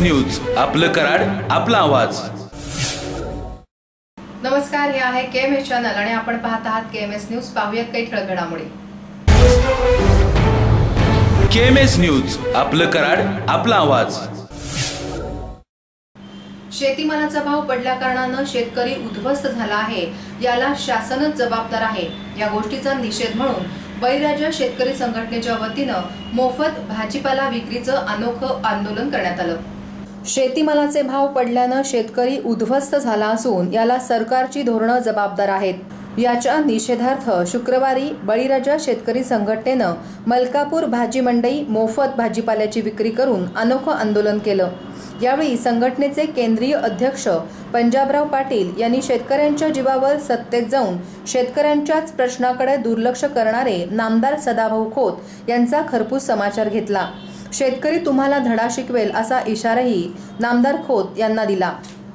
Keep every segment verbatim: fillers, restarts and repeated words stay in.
News, आपलं कराड, आपला आवाज। नमस्कार, हे आहे केएमएस चॅनल आणि आपण पाहत आहात केएमएस न्यूज। पाहूयात काही ठळक घडामोडी। केएमएस न्यूज, आपलं कराड, आपला आवाज। शेतीमालाचा भाव पडल्या कारणाने शेतकरी उद्ध्वस्त झाला आहे, याला शासनच जबाबदार आहे। या गोष्टीचा निषेध म्हणून बळीराजा शेतकरी संघटनेच्या वतीने मोफत भाजीपाला विक्रीचं अनोखं आंदोलन करण्यात आलं। शेतीमालाचे भाव पडल्याने शेतकरी उद्ध्वस्त झाला असून याला सरकारची धोरणं जबाबदार आहेत। याच्या निषेधार्थ शुक्रवारी बळीराजा शेतकरी संघटनेनं मलकापूर भाजी मंडई मोफत भाजीपाल्याची विक्री करून अनोखं आंदोलन केलं। यावेळी संघटनेचे केंद्रीय अध्यक्ष पंजाबराव पाटील यांनी शेतकऱ्यांच्या जीवावर सत्तेत जाऊन शेतकऱ्यांच्याच प्रश्नाकडे दुर्लक्ष करणारे नामदार सदाभाऊ खोत यांचा खरपूस समाचार घेतला। शेतकरी तुम्हाला धडा शिकवेल असा इशाराही नामदार खोत यांना दिला।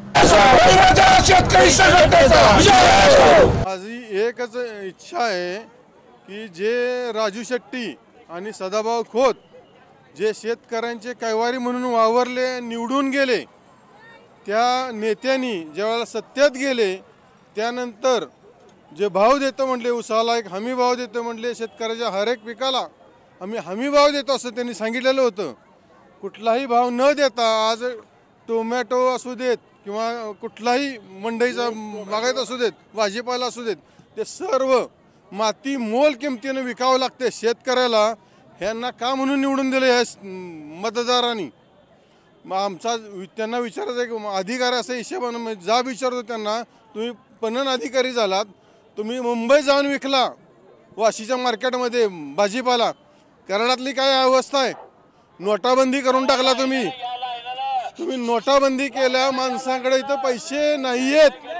माझी एकच इच्छा आहे की जे राजू शेट्टी आणि सदाभाऊ खोत जे शेतकऱ्यांचे कैवारी म्हणून वावरले, निवडून गेले, त्या नेत्यांनी ज्यावेळेला सत्तेत गेले त्यानंतर जे भाव देतो म्हटले, उसाला एक हमी भाव देतो म्हटले, शेतकऱ्याच्या हर एक पिकाला आम्ही हमी भाव देतो असं त्यांनी सांगितलेलं होतं। कुठलाही भाव न देता आज टोमॅटो असू देत किंवा कुठलाही मंडईचा बागायत असू देत, भाजीपाला असू देत, ते सर्व माती मोल किमतीने विकावं लागते शेतकऱ्याला। ह्यांना का म्हणून निवडून दिले ह्या मतदारांनी? मग आमचा त्यांना विचारायचं एक अधिकार असा हिशेबानं जाब विचारतो त्यांना, तुम्ही पणन अधिकारी झालात, तुम्ही मुंबई जाऊन विकला वाशीच्या मार्केटमध्ये भाजीपाला, कराडातली काय अवस्था आहे? नोटाबंदी करून टाकला तुम्ही तुम्ही नोटाबंदी केल्या, माणसांकडे इथं पैसे नाही आहेत।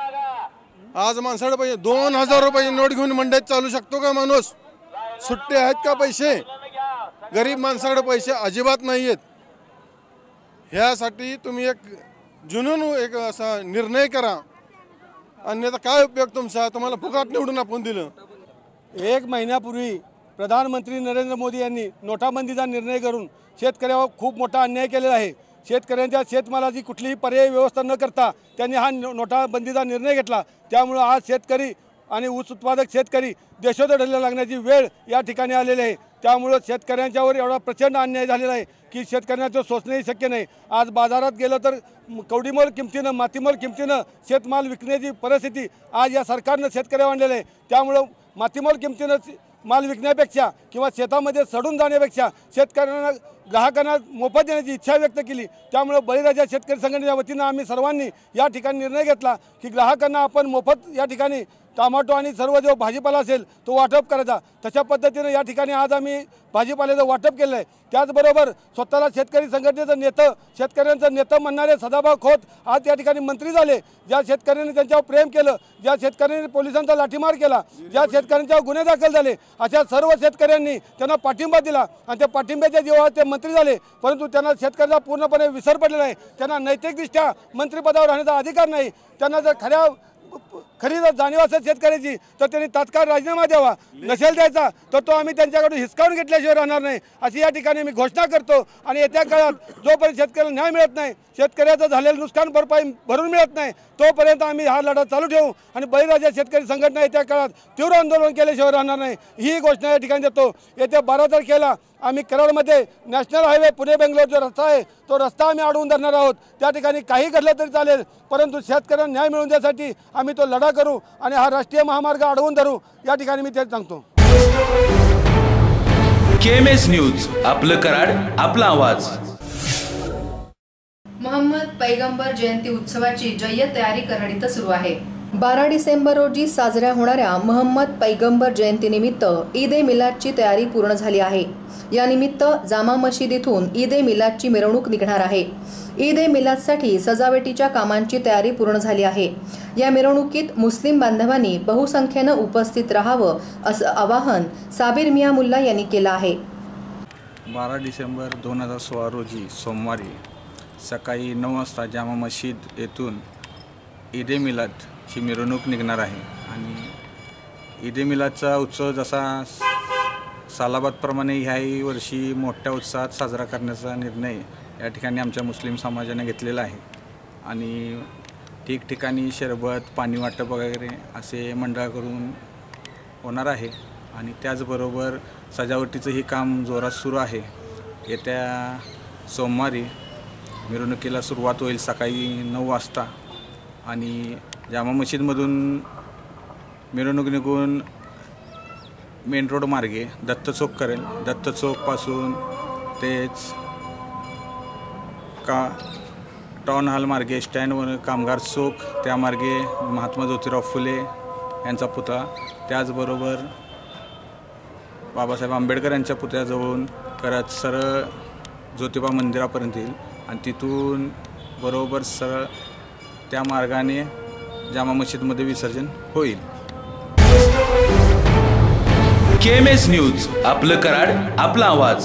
आज माणसाकडे पैसे दोन हजार रुपये नोट घेऊन मंडईत चालू शकतो का माणूस? सुट्टे आहेत का पैसे? गरीब माणसाकडे पैसे अजिबात नाही आहेत। ह्यासाठी तुम्ही एक जुनून एक असा निर्णय करा, अन्यथा काय उपयोग तुमचा? तुम्हाला फुकट निवडून आपण दिलं। एक महिन्यापूर्वी प्रधानमंत्री नरेंद्र मोदी यांनी नोटाबंदीचा निर्णय करून शेतकऱ्यावर खूप मोठा अन्याय केलेला आहे। शेतकऱ्यांच्या शेतमालाची कुठलीही पर्यायी व्यवस्था न करता त्यांनी हा नोटाबंदीचा निर्णय घेतला। त्यामुळे आज शेतकरी आणि ऊस उत्पादक शेतकरी देशोधडीला लागण्याची वेळ या ठिकाणी आलेली आहे। त्यामुळे शेतकऱ्यांच्यावर एवढा प्रचंड अन्याय झालेला आहे की शेतकऱ्यांचं सोसणंही शक्य नाही। आज बाजारात गेलं तर कवडीमोल किमतीनं, मातीमोल किमतीनं शेतमाल विकण्याची परिस्थिती आज या सरकारनं शेतकऱ्यावर आणलेली आहे। त्यामुळं मातीमोल किमतीनं माल विकण्यापेक्षा किंवा शेतामध्ये सडून जाण्यापेक्षा शेतकऱ्यांना, ग्राहकांना मोफत देण्याची इच्छा व्यक्त केली। त्यामुळे बळीराजा शेतकरी संघटनेच्या वतीनं आम्ही सर्वांनी या ठिकाणी निर्णय घेतला की ग्राहकांना आपण मोफत या ठिकाणी टमाटो आणि सर्व जो भाजीपाला असेल तो वाटप करायचा। तशा पद्धतीनं या ठिकाणी आज आम्ही भाजीपाल्याचं वाटप केलं आहे। त्याचबरोबर स्वतःला शेतकरी संघटनेचं नेतं, शेतकऱ्यांचं नेतं म्हणणारे सदाभाऊ खोत आज या ठिकाणी मंत्री झाले। ज्या शेतकऱ्यांनी त्यांच्यावर प्रेम केलं, ज्या शेतकऱ्यांनी पोलिसांचा लाठीमार केला, ज्या शेतकऱ्यांच्यावर गुन्हे दाखल झाले, अशा सर्व शेतकऱ्यांनी त्यांना पाठिंबा दिला आणि त्या पाठिंब्याच्या जीवावर ते मंत्री झाले। परंतु त्यांना शेतकऱ्याचा पूर्णपणे विसर पडलेला आहे। त्यांना नैतिकदृष्ट्या मंत्रिपदावर राहण्याचा अधिकार नाही। त्यांना जर खऱ्या खरी जर जाणीव असेल शेतकऱ्याची तर त्यांनी तात्काळ राजीनामा द्यावा, नसेल द्यायचा तर तो आम्ही त्यांच्याकडून हिसकावून घेतल्याशिवाय राहणार नाही, अशी या ठिकाणी मी घोषणा करतो। आणि येत्या काळात जोपर्यंत शेतकऱ्याला न्याय मिळत नाही, शेतकऱ्याचं झालेलं नुकसान भरपाई भरून मिळत नाही, तोपर्यंत आम्ही हा लढा चालू ठेवू आणि बळीराजा शेतकरी संघटना येत्या काळात तीव्र आंदोलन केल्याशिवाय राहणार नाही, ही घोषणा या ठिकाणी देतो। येत्या बारा तारखेला आम्ही कराडमध्ये नॅशनल हायवे पुणे बेंगलोर जो रस्ता आहे तो रस्ता आम्ही अडवून धरणार आहोत। त्या ठिकाणी काही घडलं तरी चालेल, परंतु शेतकऱ्यांना न्याय मिळवून देण्यासाठी आम्ही तो लढा करू आणि हा राष्ट्रीय महामार्ग अडवून धरू, या ठिकाणी मी ते सांगतो। केएमएस न्यूज, आपलं कराड, आपला आवाज। मोहम्मद पैगंबर जयंती उत्सवाची जय्यत तयारी कराडीत सुरू आहे। बारा डिसेंबर रोजी साजऱ्या होणाऱ्या मोहम्मद पैगंबर जयंतीनिमित्त ईद ए मिलादची तयारी पूर्ण झाली आहे। या निमित्त जामा मशिदीतून ईद ए मिलादची मिरवणूक निघणार आहे। ईद ए मिलादसाठी सजावटीच्या कामांची तयारी पूर्ण झाली आहे। या मिरवणुकीत मुस्लिम बांधवांनी बहुसंख्येने उपस्थित राहावं असं आवाहन साबिर मिया मुल्ला यांनी केलं आहे। बारा डिसेंबर दोन हजार सोळा रोजी सोमवारी सकाळी नऊ वाजता जामा मशीद येथून ईद ए मिलादची मिरवणूक निघणार आहे। आणि ईद ए मिलादचा उत्सव जसा सालाबादप्रमाणे ह्याही वर्षी मोठ्या उत्साहात साजरा करण्याचा निर्णय या ठिकाणी आमच्या मुस्लिम समाजाने घेतलेला आहे आणि ठिकठिकाणी शरबत पाणी वाटप वगैरे असे मंडळाकडून होणार आहे आणि त्याचबरोबर सजावटीचंही काम जोरात सुरू आहे। येत्या सोमवारी मिरवणुकीला सुरुवात होईल सकाळी नऊ वाजता आणि जामा मशीदमधून मिरवणूक निघून मेन रोड मार्गे दत्त चौक करेल। दत्त चौकपासून तेच का टाउन हॉल मार्गे स्टँडवर कामगार चौक त्या मार्गे महात्मा ज्योतिराव फुले यांचा पुतळा, त्याचबरोबर बाबासाहेब आंबेडकर यांच्या पुतळ्याजवळून करत सरळ ज्योतिबा मंदिरापर्यंत येईल आणि तिथून बरोबर सरळ त्या मार्गाने जामा मशीदमध्ये विसर्जन होईल। के एम एस न्यूज, आपलं कराड आपला आवाज।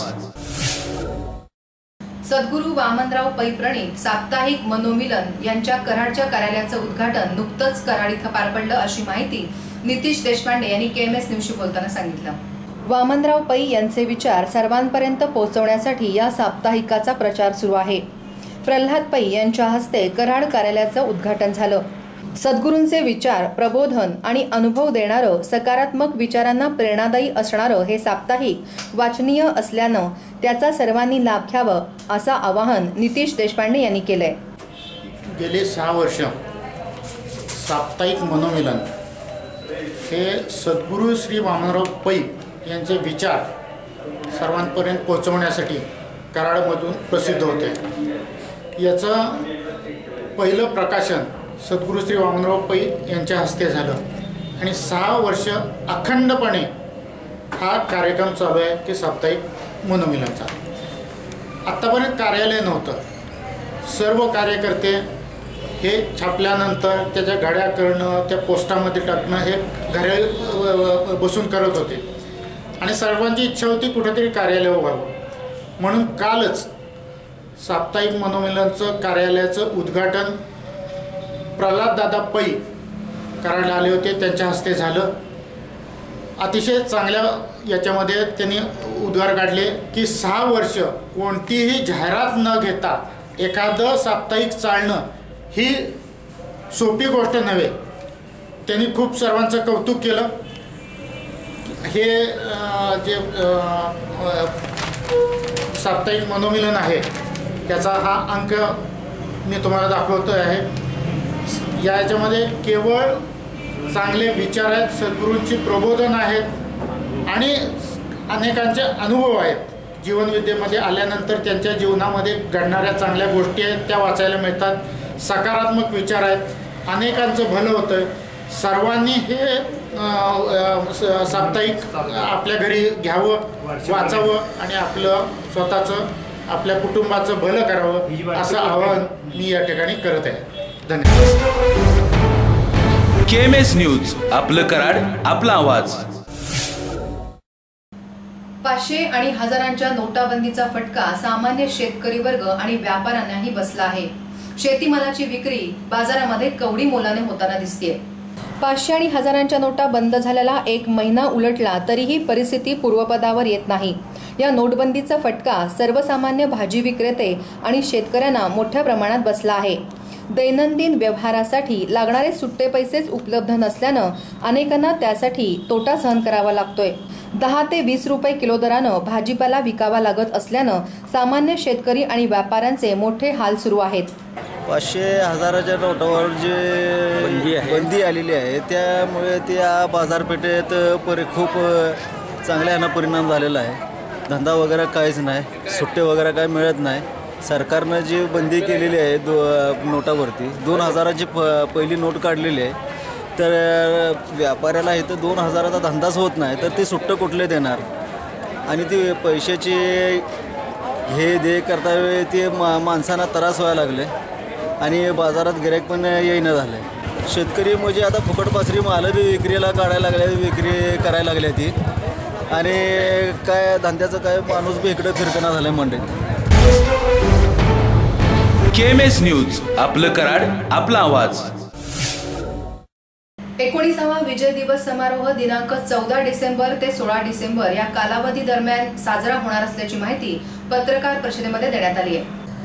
सद्गुरू वामनराव पै प्रणीत साप्ताहिक मनोमिलन यांच्या कराडच्या कार्यालयाचं उद्घाटन नुकतंच कराड इथं पार पडलं अशी माहिती नितीश देशपांडे यांनी के एम एस न्यूजशी बोलताना सांगितलं। वामनराव पै यांचे विचार सर्वांपर्यंत पोहोचवण्यासाठी या साप्ताहिकाचा प्रचार सुरू आहे। प्रल्हाद पै यांच्या हस्ते कराड कार्यालयाचं उद्घाटन झालं। सद्गुरूंचे विचार, प्रबोधन आणि अनुभव देणारं, सकारात्मक विचारांना प्रेरणादायी असणारं हे साप्ताहिक वाचनीय असल्यानं त्याचा सर्वांनी लाभ घ्यावं असं आवाहन नितीश देशपांडे यांनी केलंय। गेले सहा वर्ष साप्ताहिक मनोमिलन हे सद्गुरू श्री वामनराव पै यांचे विचार सर्वांपर्यंत पोहोचवण्यासाठी कराडमधून प्रसिद्ध होते। याचं पहिलं प्रकाशन सद्गुरू श्री वामनराव पै यांच्या हस्ते झालं आणि सहा वर्ष अखंडपणे हा कार्यक्रम चालू आहे की साप्ताहिक मनोमिलनचा। आत्तापर्यंत कार्यालय नव्हतं, सर्व कार्यकर्ते हे छापल्यानंतर त्याच्या गाड्या करणं, त्या पोस्टामध्ये टाकणं हे घरी बसून करत होते आणि सर्वांची इच्छा होती कुठेतरी कार्यालय व्हावं। म्हणून कालच साप्ताहिक मनोमिलनचं कार्यालयाचं उद्घाटन प्रल्हाददादा पै कराडला आले होते, त्यांच्या हस्ते झालं। अतिशय चांगल्या याच्यामध्ये त्यांनी उद्गार काढले की सहा वर्ष कोणतीही जाहिरात न घेता एखादं साप्ताहिक चालणं ही सोपी गोष्ट नव्हे। त्यांनी खूप सर्वांचं कौतुक केलं। हे जे साप्ताहिक मनोमिलन आहे त्याचा हा अंक मी तुम्हाला दाखवतो आहे। याच्यामध्ये केवळ चांगले विचार आहेत, सद्गुरूंची प्रबोधन आहेत आणि अनेकांचे अनुभव आहेत। जीवनविद्येमध्ये आल्यानंतर त्यांच्या जीवनामध्ये घडणाऱ्या चांगल्या गोष्टी आहेत त्या वाचायला मिळतात। सकारात्मक विचार आहेत, अनेकांचं भलं होतं। सर्वांनी हे साप्ताहिक आपल्या घरी घ्यावं, वाचावं आणि आपलं स्वतःचं आपल्या कुटुंबाचं भलं करावं असं आवाहन मी या ठिकाणी करत आहे। धन्यवाद। के एम एस न्यूज, आपलं कराड आपला आवाज। पाचशे आणि हजारांच्या नोटाबंदीचा फटका सामान्य शेतकरी वर्ग आणि व्यापाऱ्यांनाही बसला आहे। शेतीमालाची विक्री बाजारामध्ये कवडी मोलाने होताना दिसतेय। पाचशे आणि हजारांच्या नोटा बंद झाल्याला एक महिना उलटला तरीही परिस्थिती पूर्वपदावर येत नाही। या नोटबंदीचा फटका सर्वसामान्य भाजी विक्रेते आणि शेतकऱ्यांना मोठ्या प्रमाणात बसला आहे। दैनंदिन व्यवहारासाठी लागणारे सुट्टे पैसेच उपलब्ध नसल्यानं अनेकांना त्यासाठी तोटा सहन करावा लागतोय। दहा ते वीस रुपये किलो दरानं भाजीपाला विकावा लागत असल्यानं सामान्य शेतकरी आणि व्यापाऱ्यांचे मोठे हाल सुरू आहेत। पाचशे हजाराच्या नोटावर जे बंदी आलेली आहे त्यामुळे त्या बाजारपेठेत पर खूप चांगल्यानं परिणाम झालेला आहे। धंदा वगैरे काहीच नाही, सुट्टे वगैरे काय मिळत नाही। सरकारनं जी बंदी केलेली आहे दो नोटावरती दोन हजाराची प पहिली नोट काढलेली आहे, तर व्यापाऱ्याला इथं दोन हजाराचा धंदाच होत नाही तर ते सुट्टं कुठले देणार आणि ती पैशाची घे दे करता वेळी ते मा माणसांना त्रास व्हायला लागले आणि बाजारात गिऱ्हाईक पण येईना झालं आहे। शेतकरी म्हणजे आता फुकटपासरी माल बी विक्रीला काढायला लागले, विक्री करायला लागली ती आणि काय धंद्याचं काय माणूस बी इकडं फिरकणं झालं आहे मंडईत। के एम एस न्यूज, आपलं कराड आपला आवाज। एकोणीसावा विजय दिवस समारोह दिनांक चौदा डिसेंबर ते सोळा डिसेंबर या कालावधी दरम्यान साजरा होणार असल्याची माहिती पत्रकार परिषदेमध्ये देण्यात आली आहे।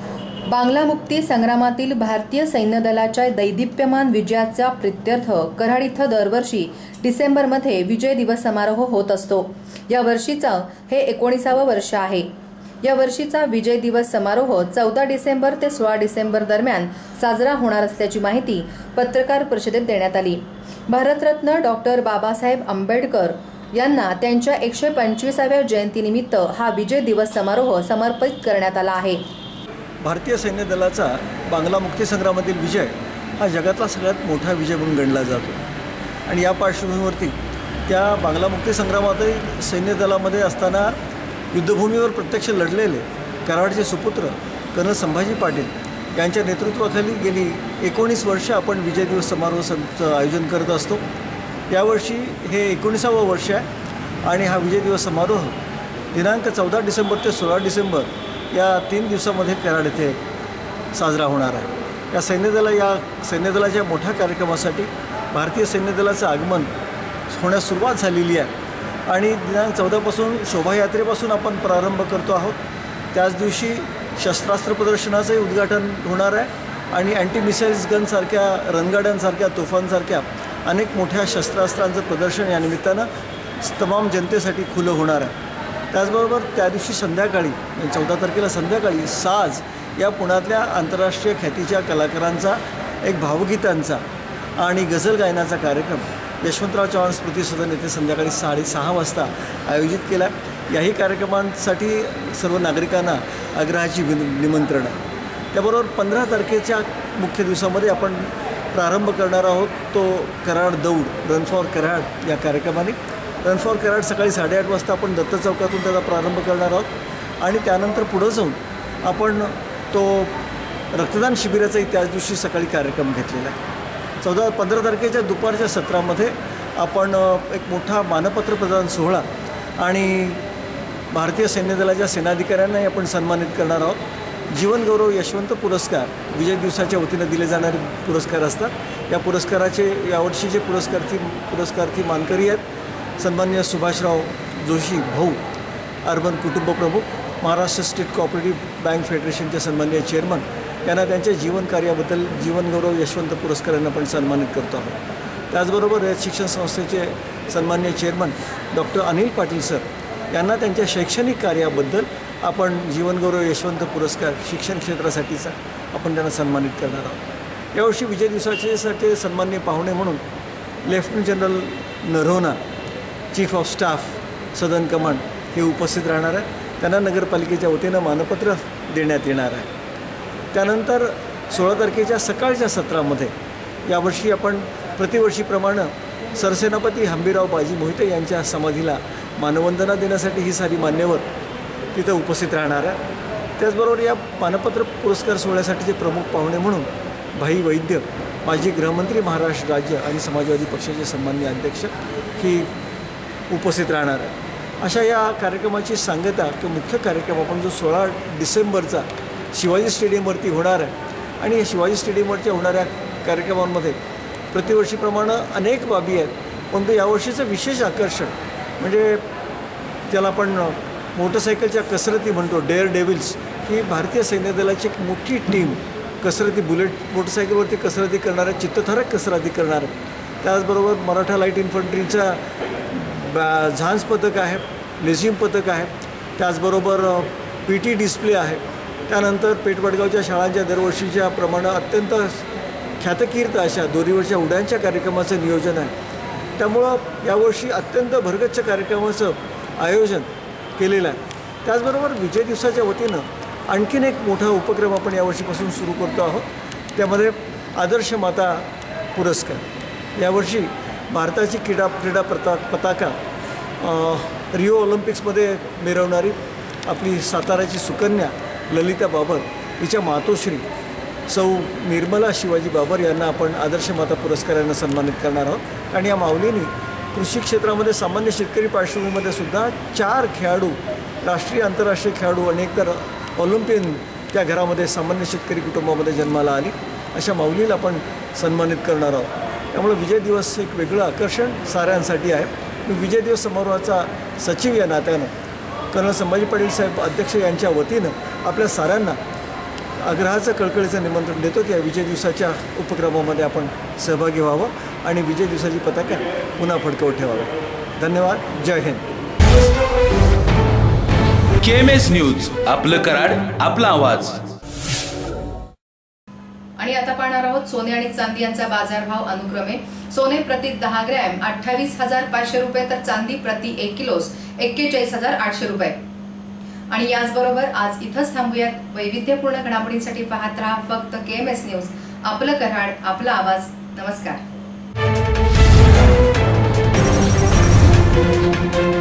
बांगला मुक्ती संग्रामातील भारतीय सैन्य दलाच्या दैदिप्यमान विजयाचा प्रित्यर्थ कराड इथं दरवर्षी डिसेंबरमध्ये विजय दिवस समारोह होत असतो। या वर्षीचं हे एकोणीसावं वर्ष आहे। या वर्षीचा विजय दिवस समारोह चौदा डिसेंबर ते सोळा डिसेंबर दरम्यान साजरा होणार असल्याची माहिती पत्रकार परिषदेत देण्यात आली। भारतरत्न डॉक्टर बाबासाहेब आंबेडकर यांना त्यांच्या एकशे पंचवीसाव्या जयंतीनिमित्त हा विजय दिवस समारोह समर्पित करण्यात आला आहे। भारतीय सैन्य दलाचा बांगला मुक्ती संग्रामातील विजय हा जगातला सगळ्यात मोठा विजय म्हणून गणला जातो आणि या पार्श्वभूमीवरती त्या बांगला मुक्ती संग्रामातही सैन्य दलामध्ये असताना युद्धभूमीवर प्रत्यक्ष लढलेले कराडचे सुपुत्र कर्नल संभाजी पाटील यांच्या नेतृत्वाखाली गेली एकोणीस वर्ष आपण विजय दिवस समारोहाचं आयोजन करत असतो। यावर्षी हे एकोणीसावं वर्ष आहे आणि हा विजय दिवस समारोह दिनांक चौदा डिसेंबर ते सोळा डिसेंबर या तीन दिवसामध्ये कराड येथे साजरा होणार आहे। या सैन्यदला या सैन्यदलाच्या मोठ्या कार्यक्रमासाठी भारतीय सैन्य दलाचं आगमन होण्यास सुरुवात झालेली आहे आणि दिनांक चौदापासून शोभायात्रेपासून आपण प्रारंभ करतो आहोत। त्याच दिवशी शस्त्रास्त्र प्रदर्शनाचंही उद्घाटन होणार आहे आणि अँटी मिसाईल्स गनसारख्या रणगाड्यांसारख्या तोफांसारख्या अनेक मोठ्या शस्त्रास्त्रांचं प्रदर्शन या निमित्तानं तमाम जनतेसाठी खुलं होणार आहे। त्याचबरोबर त्या दिवशी संध्याकाळी चौदा तारखेला संध्याकाळी साज या पुण्यातल्या आंतरराष्ट्रीय ख्यातीच्या कलाकारांचा एक भावगीतांचा आणि गझल गायनाचा कार्यक्रम यशवंतराव चव्हाण स्मृती सदन येथे संध्याकाळी साडेसहा वाजता आयोजित केला आहे। याही कार्यक्रमांसाठी सर्व नागरिकांना आग्रहाची विन निमंत्रण आहे। त्याबरोबर पंधरा तारखेच्या मुख्य दिवसामध्ये आपण प्रारंभ करणार आहोत तो कराड दौड रन फॉर कराड या कार्यक्रमाने। रन फॉर कराड सकाळी साडेआठ वाजता आपण दत्त चौकातून त्याचा प्रारंभ करणार आहोत आणि त्यानंतर पुढं जाऊन आपण तो रक्तदान शिबिराचाही त्याच दिवशी सकाळी कार्यक्रम घेतलेला आहे। चौदा पंधरा तारखेच्या दुपारच्या सत्रामध्ये आपण एक मोठा मानपत्र प्रदान सोहळा आणि भारतीय सैन्य दलाच्या सेनाधिकाऱ्यांनाही आपण सन्मानित करणार आहोत। जीवनगौरव यशवंत पुरस्कार विजय दिवसाच्या वतीनं दिले जाणारे पुरस्कार असतात। या पुरस्काराचे यावर्षीचे पुरस्कार्थी पुरस्कार्थी मानकरी आहेत सन्माननीय सुभाषराव जोशी भाऊ अर्बन कुटुंब प्रमुख, महाराष्ट्र स्टेट कोऑपरेटिव्ह बँक फेडरेशनचे सन्माननीय चेअरमन यांना त्यांच्या जीवन कार्याबद्दल जीवनगौरव यशवंत पुरस्कारांना आपण सन्मानित करतो आहोत। त्याचबरोबर रयत शिक्षण संस्थेचे सन्माननीय chairman doctor Anil Patil sir यांना त्यांच्या शैक्षणिक कार्याबद्दल आपण जीवनगौरव यशवंत पुरस्कार शिक्षण क्षेत्रासाठीचा आपण त्यांना सन्मानित करणार आहोत। यावर्षी विजय दिवसाच्यासाठी सन्माननीय पाहुणे म्हणून लेफ्टनंट जनरल नरहोना chief of staff southern command हे उपस्थित राहणार आहेत। त्यांना नगरपालिकेच्या वतीनं मानपत्र देण्यात येणार आहे। त्यानंतर सोळा तारखेच्या सकाळच्या सत्रामध्ये यावर्षी आपण प्रतिवर्षीप्रमाणे सरसेनापती हंबीराव बाजी मोहिते यांच्या समाधीला मानवंदना देण्यासाठी ही सारी मान्यवर तिथं उपस्थित राहणार आहे। त्याचबरोबर या मानपत्र पुरस्कार सोहळ्यासाठीचे प्रमुख पाहुणे म्हणून भाई वैद्य माजी गृहमंत्री महाराष्ट्र राज्य आणि समाजवादी पक्षाचे सन्माननीय अध्यक्ष ही उपस्थित राहणार आहे। अशा या कार्यक्रमाची सांगता किंवा मुख्य कार्यक्रम आपण जो सोळा डिसेंबरचा शिवाजी स्टेडियमवरती होणार आहे आणि या शिवाजी स्टेडियमवरच्या होणाऱ्या कार्यक्रमांमध्ये प्रतिवर्षीप्रमाणे अनेक बाबी आहेत, परंतु यावर्षीचं विशेष आकर्षण म्हणजे त्याला आपण मोटरसायकलच्या कसरती म्हणतो डेअर डेव्हिल्स ही भारतीय सैन्य दलाची एक मोठी टीम कसरती बुलेट मोटरसायकलवरती कसरती करणाऱ्या चित्तथरारक कसरती करणार। त्याचबरोबर मराठा लाईट इन्फंट्रीचा झांज पथक आहे, लेझिम पथक आहे, त्याचबरोबर पी टी डिस्प्ले आहे। त्यानंतर पेठवडगावच्या शाळांच्या दरवर्षीच्या प्रमाणे अत्यंत ख्यातकीर्त अशा दोरीवरच्या उड्यांच्या कार्यक्रमाचं नियोजन आहे। त्यामुळं यावर्षी अत्यंत भरगच्च कार्यक्रमाचं आयोजन केलेलं आहे। त्याचबरोबर विजय दिवसाच्या वतीनं आणखीन एक मोठा उपक्रम आपण यावर्षीपासून सुरू करतो आहोत, त्यामध्ये आदर्श माता पुरस्कार। यावर्षी भारताची क्रीडा क्रीडा पता पताका रिओ ऑलिम्पिक्समध्ये मिरवणारी आपली साताराची सुकन्या ललिता बाबर हिच्या मातोश्री सौ निर्मला शिवाजी बाबर यांना आपण आदर्श माता पुरस्कारानं सन्मानित करणार आहोत। आणि या माऊलींनी कृषी क्षेत्रामध्ये सामान्य शेतकरी पार्श्वभूमीमध्ये सुद्धा चार खेळाडू राष्ट्रीय आंतरराष्ट्रीय खेळाडू अनेक तर ऑलिम्पियन त्या घरामध्ये सामान्य शेतकरी कुटुंबामध्ये जन्माला आली अशा माऊलीला आपण सन्मानित करणार आहोत। त्यामुळे विजय दिवस एक वेगळं आकर्षण साऱ्यांसाठी आहे। मी विजय दिवस समारोहाचा सचिव या नात्यानं कर्नल संभाजी पाटील साहेब अध्यक्ष यांच्या वतीनं आपल्या साऱ्यांना आग्रहाचं कळकळीचं निमंत्रण देतो की या विजय दिवसाच्या उपक्रमामध्ये आपण सहभागी व्हावं आणि विजय दिवसाची पताका पुन्हा फडकवत ठेवावं. धन्यवाद. जय हिंद. के एम एस न्यूज, आपलं कराड, आपला आवाज. आणि आता पाहणार आहोत सोने आणि चांदी यांचा बाजारभाव अनुक्रमे. सोने प्रति दहा ग्रॅम अठ्ठावीस हजार पाचशे रुपये तर चांदी प्रति एक किलोस एक्केचाळीस हजार आठशे रुपये. आणि याचबरोबर आज इथंच थांबूयात. वैविध्यपूर्ण घडामोडींसाठी पाहत राहा फक्त के एम एस न्यूज, आपलं कराड, आपला आवाज. नमस्कार.